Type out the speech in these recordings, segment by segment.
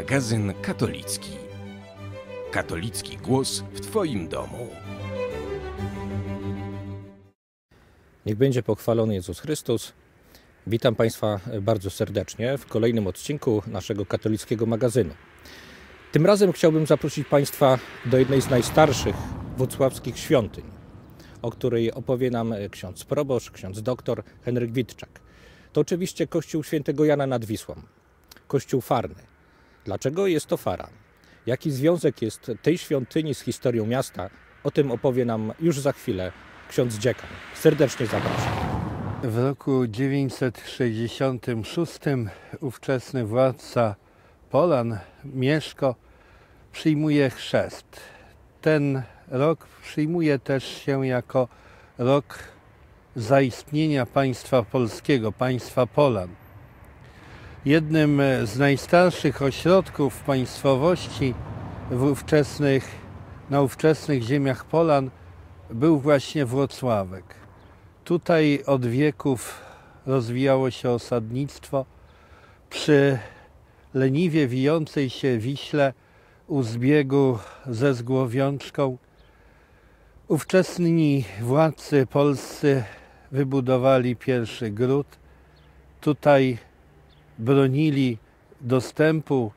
Magazyn katolicki. Katolicki głos w Twoim domu. Niech będzie pochwalony Jezus Chrystus. Witam Państwa bardzo serdecznie w kolejnym odcinku naszego katolickiego magazynu. Tym razem chciałbym zaprosić Państwa do jednej z najstarszych włocławskich świątyń, o której opowie nam ksiądz proboszcz, ksiądz doktor Henryk Witczak. To oczywiście kościół świętego Jana nad Wisłą, kościół farny. Dlaczego jest to fara? Jaki związek jest tej świątyni z historią miasta? O tym opowie nam już za chwilę ksiądz dziekan. Serdecznie zapraszam. W roku 966 ówczesny władca Polan, Mieszko, przyjmuje chrzest. Ten rok przyjmuje też się jako rok zaistnienia państwa polskiego, państwa Polan. Jednym z najstarszych ośrodków państwowości na ówczesnych ziemiach Polan był właśnie Włocławek. Tutaj od wieków rozwijało się osadnictwo. Przy leniwie wijącej się Wiśle u zbiegu ze Zgłowiączką ówczesni władcy polscy wybudowali pierwszy gród. Tutaj bronili dostępu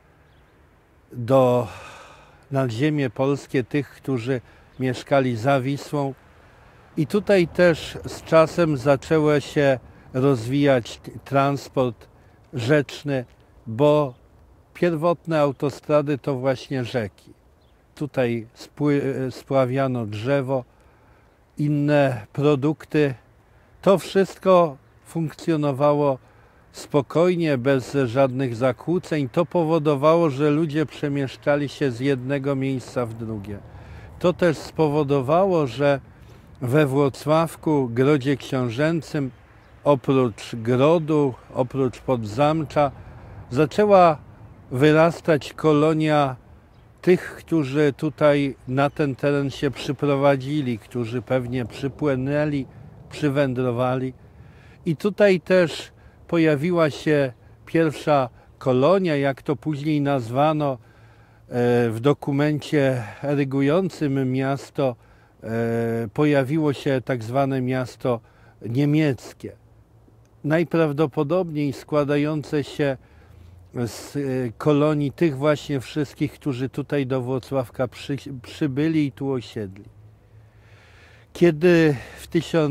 na ziemię polskie tych, którzy mieszkali za Wisłą. I tutaj też z czasem zaczęło się rozwijać transport rzeczny, bo pierwotne autostrady to właśnie rzeki. Tutaj spławiano drzewo, inne produkty. To wszystko funkcjonowało spokojnie, bez żadnych zakłóceń. To powodowało, że ludzie przemieszczali się z jednego miejsca w drugie. To też spowodowało, że we Włocławku, grodzie książęcym, oprócz grodu, oprócz podzamcza, zaczęła wyrastać kolonia tych, którzy tutaj na ten teren się przyprowadzili, którzy pewnie przypłynęli, przywędrowali. I tutaj też pojawiła się pierwsza kolonia, jak to później nazwano w dokumencie erygującym miasto, pojawiło się tak zwane miasto niemieckie. Najprawdopodobniej składające się z kolonii tych właśnie wszystkich, którzy tutaj do Włocławka przybyli i tu osiedli. Kiedy w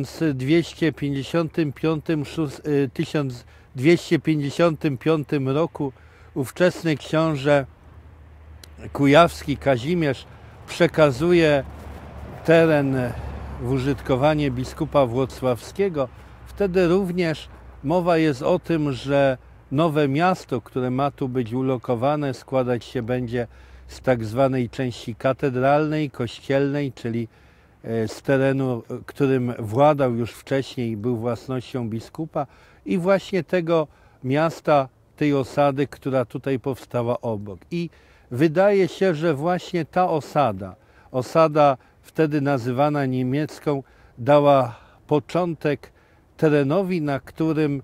1255 roku ówczesny książę kujawski Kazimierz przekazuje teren w użytkowanie biskupa włocławskiego, wtedy również mowa jest o tym, że nowe miasto, które ma tu być ulokowane, składać się będzie z tak zwanej części katedralnej, kościelnej, czyli z terenu, którym władał już wcześniej, był własnością biskupa, i właśnie tego miasta, tej osady, która tutaj powstała obok. I wydaje się, że właśnie ta osada wtedy nazywana niemiecką, dała początek terenowi, na którym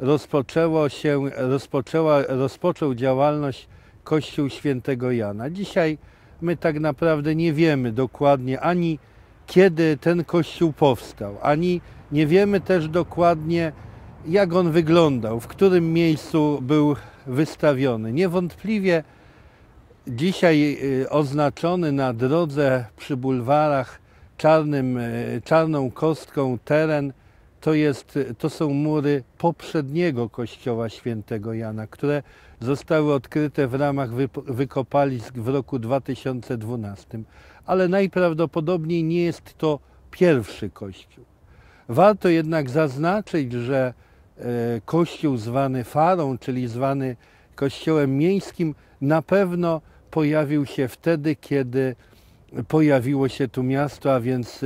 rozpoczął działalność Kościół Świętego Jana. Dzisiaj my tak naprawdę nie wiemy dokładnie ani kiedy ten kościół powstał, ani nie wiemy też dokładnie, jak on wyglądał, w którym miejscu był wystawiony. Niewątpliwie dzisiaj oznaczony na drodze przy bulwarach czarną kostką teren to są mury poprzedniego kościoła świętego Jana, które zostały odkryte w ramach wykopalisk w roku 2012. Ale najprawdopodobniej nie jest to pierwszy kościół. Warto jednak zaznaczyć, że kościół zwany Farą, czyli zwany kościołem miejskim, na pewno pojawił się wtedy, kiedy pojawiło się tu miasto, a więc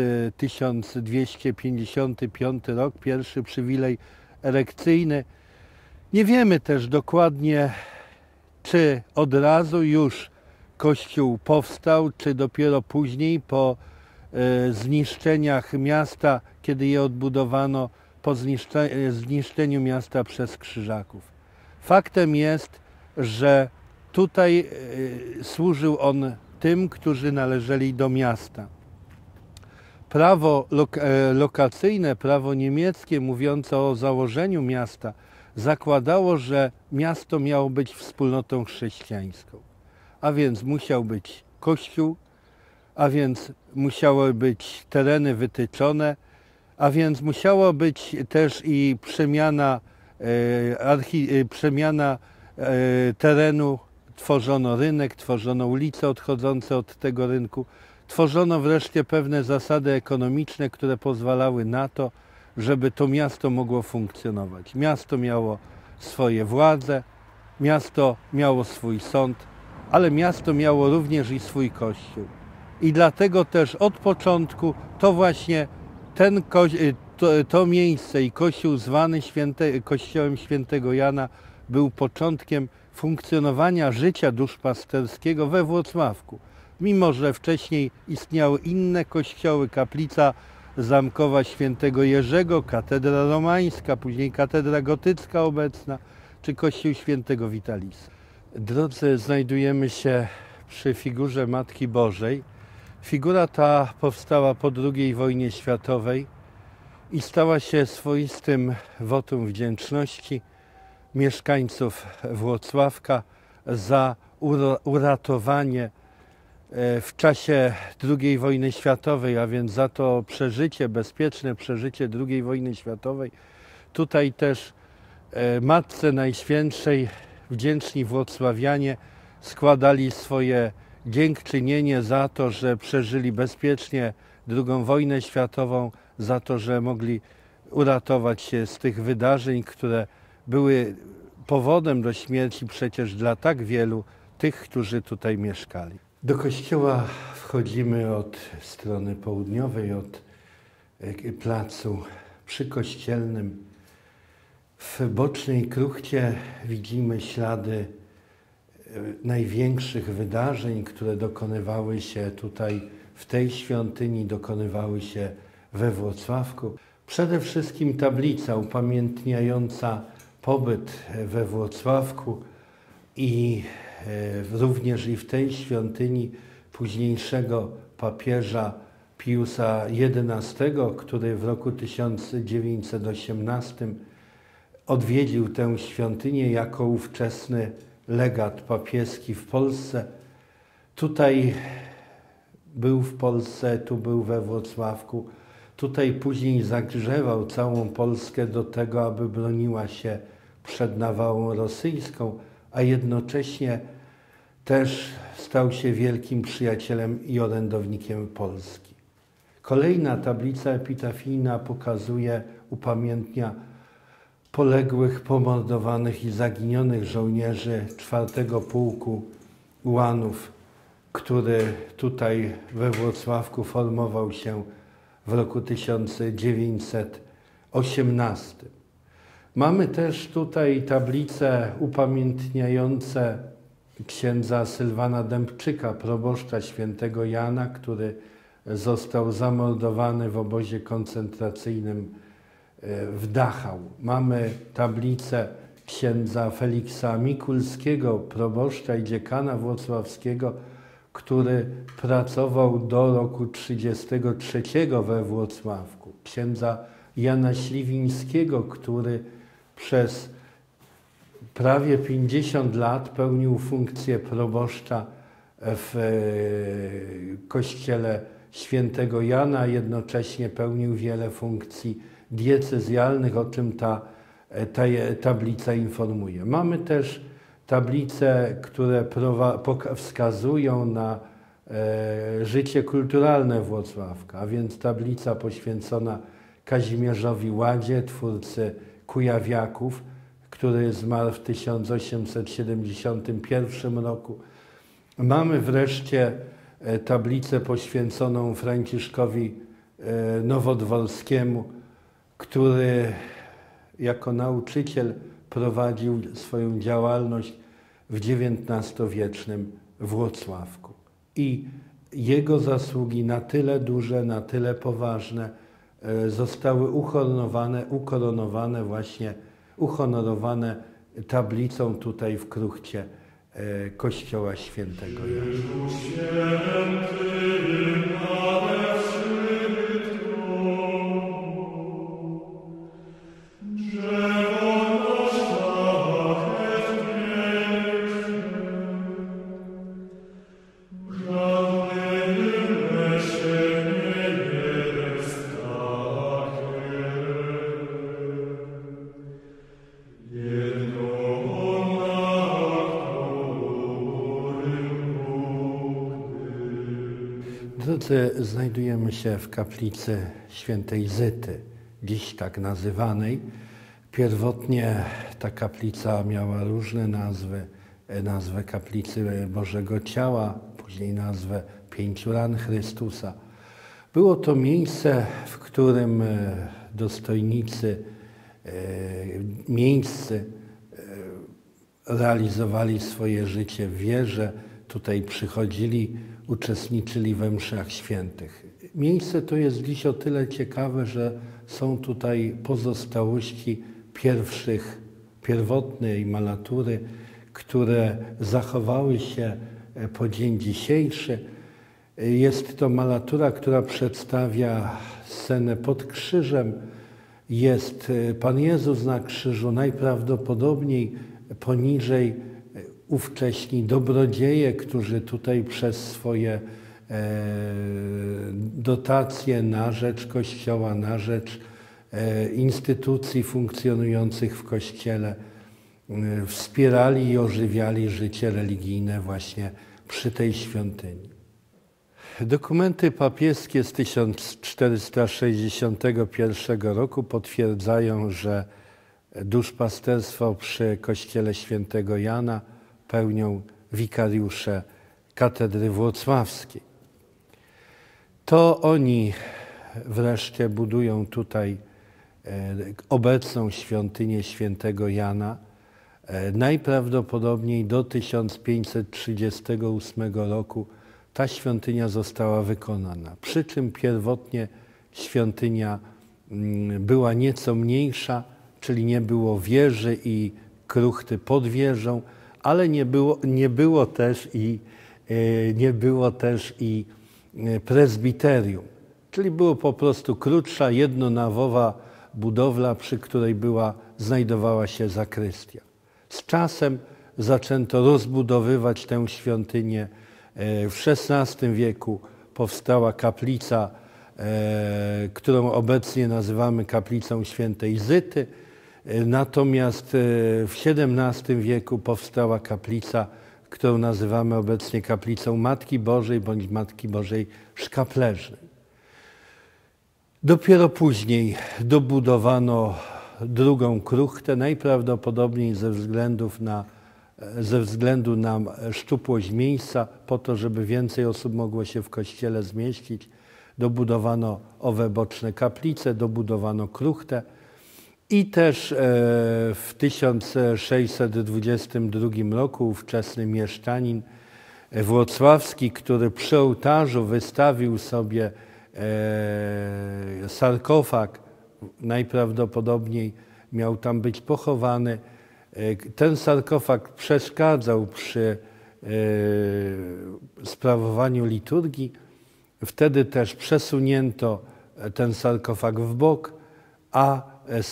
1255 rok, pierwszy przywilej erekcyjny. Nie wiemy też dokładnie, czy od razu już kościół powstał, czy dopiero później po zniszczeniach miasta, kiedy je odbudowano, po zniszczeniu miasta przez Krzyżaków. Faktem jest, że tutaj służył on tym, którzy należeli do miasta. Prawo lokacyjne, prawo niemieckie mówiące o założeniu miasta zakładało, że miasto miało być wspólnotą chrześcijańską. A więc musiał być kościół, a więc musiały być tereny wytyczone, a więc musiała być też i przemiana terenu. Tworzono rynek, tworzono ulice odchodzące od tego rynku, tworzono wreszcie pewne zasady ekonomiczne, które pozwalały na to, żeby to miasto mogło funkcjonować. Miasto miało swoje władze, miasto miało swój sąd, ale miasto miało również i swój kościół. I dlatego też od początku to właśnie to miejsce i kościół zwany Kościołem Świętego Jana był początkiem funkcjonowania życia duszpasterskiego we Włocławku. Mimo że wcześniej istniały inne kościoły, kaplica zamkowa Świętego Jerzego, katedra romańska, później katedra gotycka obecna, czy kościół Świętego Witalisa. Drodzy, znajdujemy się przy figurze Matki Bożej. Figura ta powstała po II wojnie światowej i stała się swoistym wotum wdzięczności mieszkańców Włocławka za uratowanie w czasie II wojny światowej, a więc za to przeżycie, bezpieczne przeżycie II wojny światowej. Tutaj też Matce Najświętszej wdzięczni włocławianie składali swoje dziękczynienie za to, że przeżyli bezpiecznie II wojnę światową, za to, że mogli uratować się z tych wydarzeń, które były powodem do śmierci przecież dla tak wielu tych, którzy tutaj mieszkali. Do kościoła wchodzimy od strony południowej, od placu przykościelnym. W bocznej kruchcie widzimy ślady największych wydarzeń, które dokonywały się tutaj w tej świątyni, dokonywały się we Włocławku. Przede wszystkim tablica upamiętniająca pobyt we Włocławku i również i w tej świątyni późniejszego papieża Piusa XI, który w roku 1918 odwiedził tę świątynię jako ówczesny legat papieski w Polsce. Tutaj był w Polsce, tu był we Włocławku. Tutaj później zagrzewał całą Polskę do tego, aby broniła się przed nawałą rosyjską, a jednocześnie też stał się wielkim przyjacielem i orędownikiem Polski. Kolejna tablica epitafijna upamiętnia poległych, pomordowanych i zaginionych żołnierzy 4 Pułku Ułanów, który tutaj we Włocławku formował się w roku 1918. Mamy też tutaj tablice upamiętniające księdza Sylwana Dębczyka, proboszcza Świętego Jana, który został zamordowany w obozie koncentracyjnym w Dachau. Mamy tablicę księdza Feliksa Mikulskiego, proboszcza i dziekana włocławskiego, który pracował do roku 1933 we Włocławku. Księdza Jana Śliwińskiego, który przez prawie 50 lat pełnił funkcję proboszcza w kościele Świętego Jana, jednocześnie pełnił wiele funkcji diecezjalnych, o czym ta tablica informuje. Mamy też tablice, które wskazują na życie kulturalne Włocławka, a więc tablica poświęcona Kazimierzowi Ładzie, twórcy Kujawiaków, który zmarł w 1871 roku. Mamy wreszcie tablicę poświęconą Franciszkowi Nowodworskiemu, który jako nauczyciel prowadził swoją działalność w XIX-wiecznym Włocławku. I jego zasługi na tyle duże, na tyle poważne zostały uhonorowane tablicą tutaj w kruchcie Kościoła Świętego Jana. Drodzy, znajdujemy się w kaplicy świętej Zyty, dziś tak nazywanej. Pierwotnie ta kaplica miała różne nazwy. Nazwę kaplicy Bożego Ciała, później nazwę Pięciu Ran Chrystusa. Było to miejsce, w którym dostojnicy miejscy realizowali swoje życie w wierze. Tutaj przychodzili, uczestniczyli we mszach świętych. Miejsce to jest dziś o tyle ciekawe, że są tutaj pozostałości pierwotnej malatury, które zachowały się po dzień dzisiejszy. Jest to malatura, która przedstawia scenę pod krzyżem. Jest Pan Jezus na krzyżu, najprawdopodobniej poniżej ówcześni dobrodzieje, którzy tutaj przez swoje dotacje na rzecz Kościoła, na rzecz instytucji funkcjonujących w Kościele wspierali i ożywiali życie religijne właśnie przy tej świątyni. Dokumenty papieskie z 1461 roku potwierdzają, że duszpasterstwo przy Kościele Świętego Jana pełnią wikariusze katedry włocławskiej. To oni wreszcie budują tutaj obecną świątynię Świętego Jana. Najprawdopodobniej do 1538 roku ta świątynia została wykonana. Przy czym pierwotnie świątynia była nieco mniejsza, czyli nie było wieży i kruchty pod wieżą, ale nie było też i prezbiterium, czyli było po prostu krótsza, jednonawowa budowla, przy której znajdowała się zakrystia. Z czasem zaczęto rozbudowywać tę świątynię. W XVI wieku powstała kaplica, którą obecnie nazywamy kaplicą świętej Zyty. Natomiast w XVII wieku powstała kaplica, którą nazywamy obecnie kaplicą Matki Bożej bądź Matki Bożej Szkapleżnej. Dopiero później dobudowano drugą kruchtę, najprawdopodobniej ze względu na szczupłość miejsca, po to, żeby więcej osób mogło się w kościele zmieścić. Dobudowano owe boczne kaplice, dobudowano kruchtę i też w 1622 roku ówczesny mieszczanin włocławski, który przy ołtarzu wystawił sobie sarkofag, najprawdopodobniej miał tam być pochowany. Ten sarkofag przeszkadzał przy sprawowaniu liturgii. Wtedy też przesunięto ten sarkofag w bok, a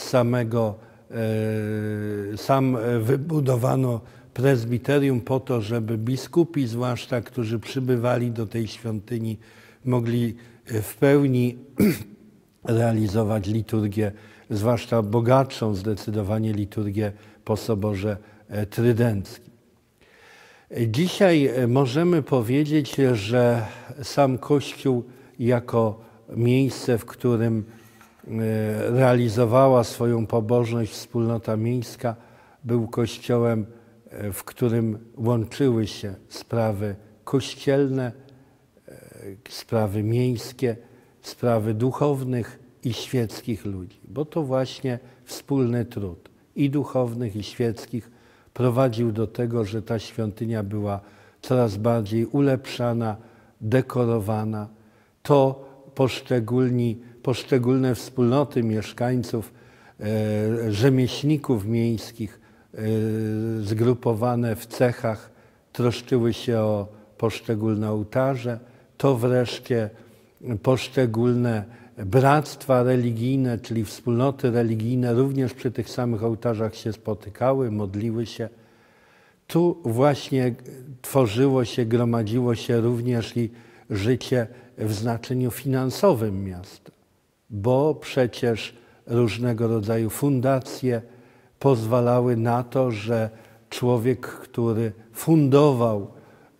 sam wybudowano prezbiterium po to, żeby biskupi, zwłaszcza którzy przybywali do tej świątyni, mogli w pełni realizować liturgię, zwłaszcza bogatszą zdecydowanie liturgię po Soborze Trydenckim. Dzisiaj możemy powiedzieć, że sam Kościół jako miejsce, w którym realizowała swoją pobożność wspólnota miejska, był kościołem, w którym łączyły się sprawy kościelne, sprawy miejskie, sprawy duchownych i świeckich ludzi. Bo to właśnie wspólny trud i duchownych, i świeckich prowadził do tego, że ta świątynia była coraz bardziej ulepszana, dekorowana. To poszczególne wspólnoty mieszkańców, rzemieślników miejskich, zgrupowane w cechach troszczyły się o poszczególne ołtarze, to wreszcie poszczególne bractwa religijne, czyli wspólnoty religijne również przy tych samych ołtarzach się spotykały, modliły się. Tu właśnie tworzyło się, gromadziło się również i życie w znaczeniu finansowym miasta, bo przecież różnego rodzaju fundacje pozwalały na to, że człowiek, który fundował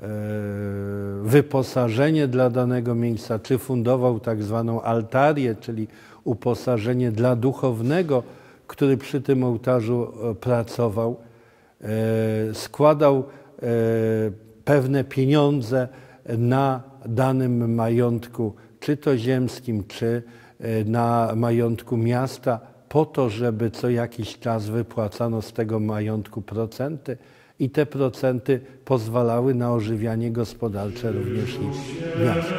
wyposażenie dla danego miejsca, czy fundował tak zwaną altarię, czyli uposażenie dla duchownego, który przy tym ołtarzu pracował, składał pewne pieniądze na danym majątku, czy to ziemskim, czy na majątku miasta, po to, żeby co jakiś czas wypłacano z tego majątku procenty i te procenty pozwalały na ożywianie gospodarcze również i miasta.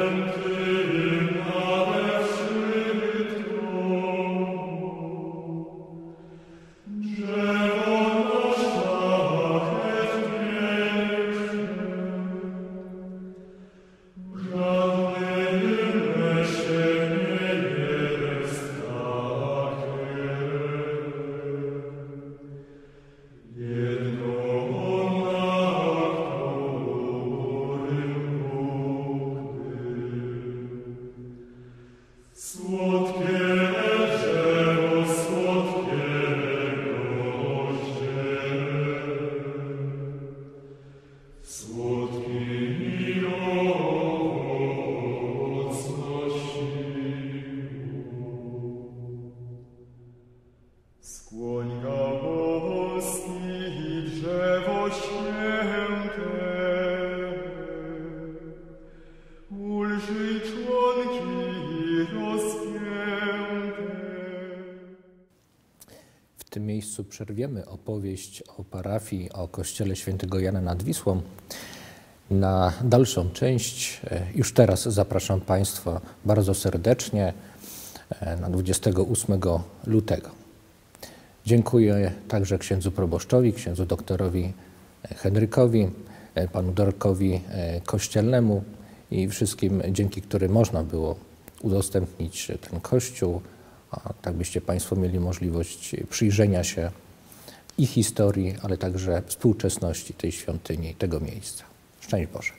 W tym miejscu przerwiemy opowieść o parafii, o kościele świętego Jana nad Wisłą. Na dalszą część już teraz zapraszam Państwa bardzo serdecznie na 28 lutego. Dziękuję także księdzu proboszczowi, księdzu doktorowi Henrykowi, panu Dorkowi Kościelnemu i wszystkim, dzięki którym można było udostępnić ten kościół, a tak byście Państwo mieli możliwość przyjrzenia się i historii, ale także współczesności tej świątyni, tego miejsca. Szczęść Boże.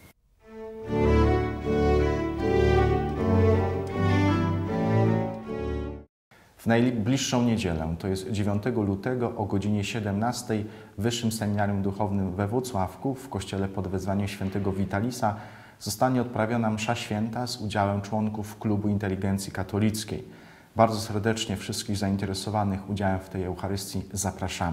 W najbliższą niedzielę, to jest 9 lutego o godzinie 17 w Wyższym Seminarium Duchownym we Włocławku w kościele pod wezwaniem świętego Witalisa zostanie odprawiona msza święta z udziałem członków Klubu Inteligencji Katolickiej. Bardzo serdecznie wszystkich zainteresowanych udziałem w tej Eucharystii zapraszamy.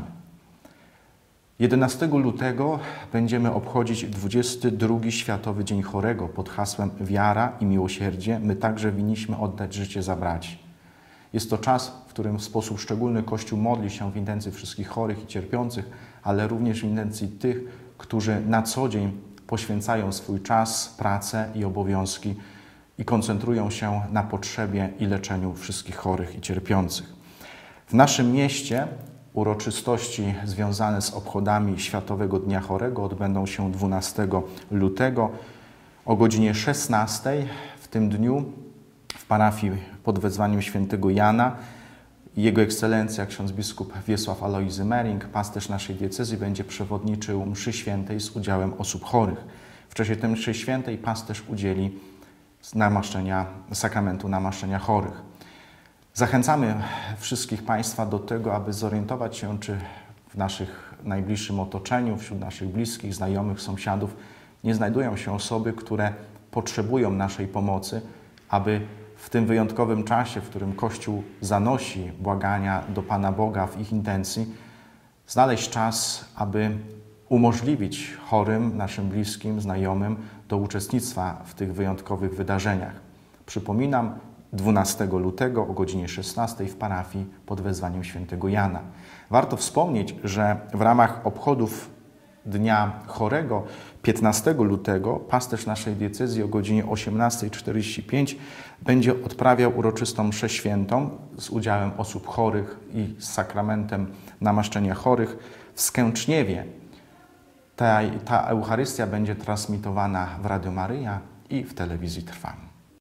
11 lutego będziemy obchodzić 22. Światowy Dzień Chorego pod hasłem Wiara i miłosierdzie. My także winniśmy oddać życie za braci. Jest to czas, w którym w sposób szczególny Kościół modli się w intencji wszystkich chorych i cierpiących, ale również w intencji tych, którzy na co dzień poświęcają swój czas, pracę i obowiązki i koncentrują się na potrzebie i leczeniu wszystkich chorych i cierpiących. W naszym mieście uroczystości związane z obchodami Światowego Dnia Chorego odbędą się 12 lutego o godzinie 16. W tym dniu w parafii pod wezwaniem świętego Jana Jego Ekscelencja ksiądz biskup Wiesław Alojzy Mering, pasterz naszej diecezji, będzie przewodniczył mszy świętej z udziałem osób chorych. W czasie tej mszy świętej pasterz udzieli sakramentu namaszczenia chorych. Zachęcamy wszystkich Państwa do tego, aby zorientować się, czy w naszych najbliższym otoczeniu, wśród naszych bliskich, znajomych, sąsiadów nie znajdują się osoby, które potrzebują naszej pomocy, aby w tym wyjątkowym czasie, w którym Kościół zanosi błagania do Pana Boga w ich intencji, znaleźć czas, aby umożliwić chorym, naszym bliskim, znajomym do uczestnictwa w tych wyjątkowych wydarzeniach. Przypominam, 12 lutego o godzinie 16 w parafii pod wezwaniem świętego Jana. Warto wspomnieć, że w ramach obchodów Dnia Chorego 15 lutego pasterz naszej diecezji o godzinie 18:45 będzie odprawiał uroczystą mszę świętą z udziałem osób chorych i z sakramentem namaszczenia chorych w Skęczniewie. Ta Eucharystia będzie transmitowana w Radio Maryja i w telewizji Trwam.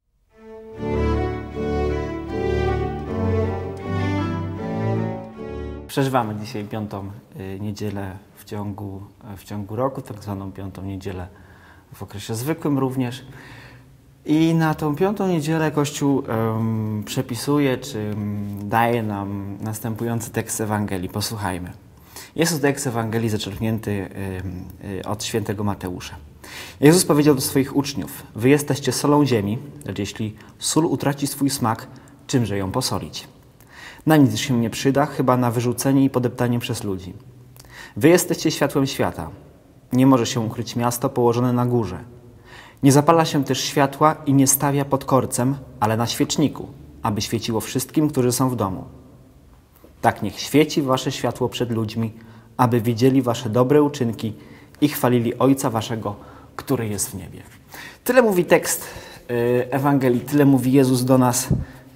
Przeżywamy dzisiaj 5. niedzielę w ciągu roku, tak zwaną 5. niedzielę w okresie zwykłym również. I na tą 5. niedzielę Kościół przepisuje, czy daje nam następujący tekst Ewangelii. Posłuchajmy. Jest to tekst Ewangelii zaczerpnięty od świętego Mateusza. Jezus powiedział do swoich uczniów: wy jesteście solą ziemi, lecz jeśli sól utraci swój smak, czymże ją posolić? Na nic się nie przyda, chyba na wyrzucenie i podeptanie przez ludzi. Wy jesteście światłem świata. Nie może się ukryć miasto położone na górze. Nie zapala się też światła i nie stawia pod korcem, ale na świeczniku, aby świeciło wszystkim, którzy są w domu. Tak niech świeci wasze światło przed ludźmi, aby widzieli wasze dobre uczynki i chwalili Ojca waszego, który jest w niebie. Tyle mówi tekst Ewangelii, tyle mówi Jezus do nas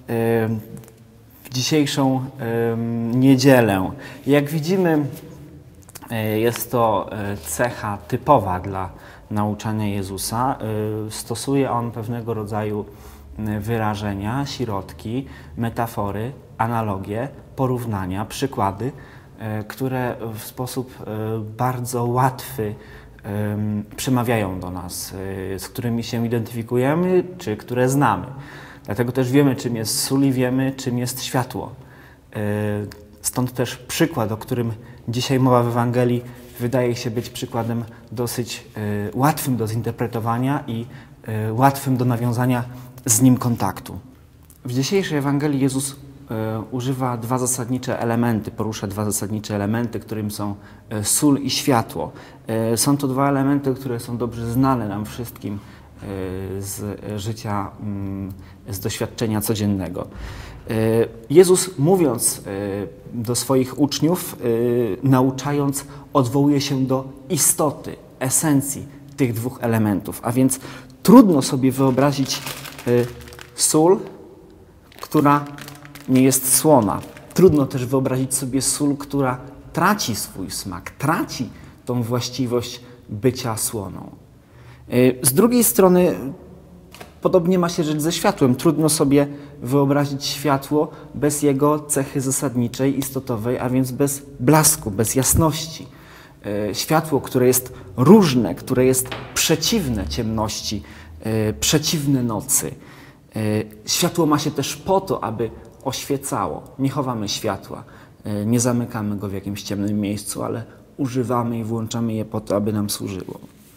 w dzisiejszą niedzielę. Jak widzimy, jest to cecha typowa dla nauczania Jezusa. Stosuje on pewnego rodzaju wyrażenia, środki, metafory, analogie, porównania, przykłady, które w sposób bardzo łatwy przemawiają do nas, z którymi się identyfikujemy, czy które znamy. Dlatego też wiemy, czym jest sól i wiemy, czym jest światło. Stąd też przykład, o którym dzisiaj mowa w Ewangelii, wydaje się być przykładem dosyć łatwym do zinterpretowania i łatwym do nawiązania z nim kontaktu. W dzisiejszej Ewangelii Jezus używa porusza dwa zasadnicze elementy, którym są sól i światło. Są to dwa elementy, które są dobrze znane nam wszystkim z życia, z doświadczenia codziennego. Jezus, mówiąc do swoich uczniów, nauczając, odwołuje się do istoty, esencji tych dwóch elementów. A więc trudno sobie wyobrazić sól, która nie jest słona. Trudno też wyobrazić sobie sól, która traci swój smak, traci tą właściwość bycia słoną. Z drugiej strony podobnie ma się rzecz ze światłem. Trudno sobie wyobrazić światło bez jego cechy zasadniczej, istotowej, a więc bez blasku, bez jasności. Światło, które jest różne, które jest przeciwne ciemności, przeciwne nocy. Światło ma się też po to, aby oświecało. Nie chowamy światła, nie zamykamy go w jakimś ciemnym miejscu, ale używamy i włączamy je po to, aby nam służyło.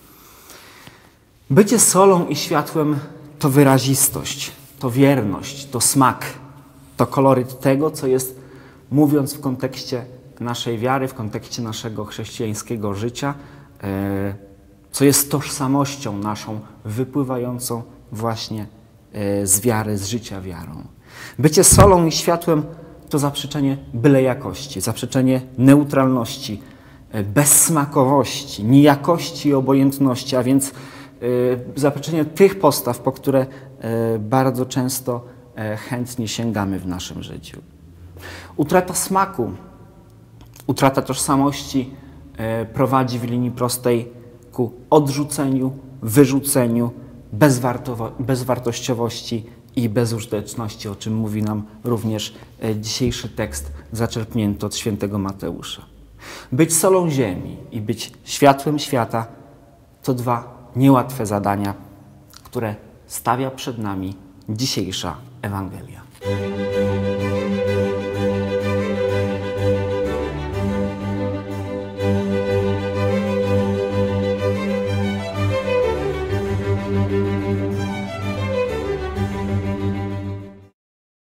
Bycie solą i światłem to wyrazistość, to wierność, to smak, to koloryt tego, co jest, mówiąc w kontekście naszej wiary, w kontekście naszego chrześcijańskiego życia, co jest tożsamością naszą wypływającą właśnie z wiary, z życia wiarą. Bycie solą i światłem to zaprzeczenie byle jakości, zaprzeczenie neutralności, bezsmakowości, nijakości i obojętności, a więc zaprzeczenie tych postaw, po które bardzo często chętnie sięgamy w naszym życiu. Utrata smaku, utrata tożsamości prowadzi w linii prostej ku odrzuceniu, wyrzuceniu, bezwartościowości i bezużyteczności, o czym mówi nam również dzisiejszy tekst zaczerpnięty od świętego Mateusza. Być solą ziemi i być światłem świata to dwa niełatwe zadania, które stawia przed nami dzisiejsza Ewangelia.